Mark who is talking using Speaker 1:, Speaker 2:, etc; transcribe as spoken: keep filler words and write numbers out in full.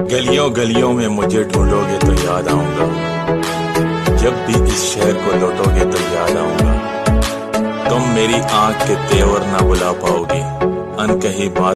Speaker 1: गलियों गलियों में मुझे ढूंढोगे तो याद आऊंगा, जब भी इस शहर को लौटोगे तो याद आऊंगा। तुम मेरी आंख के तेवर ना बुला पाओगे, अनकही बात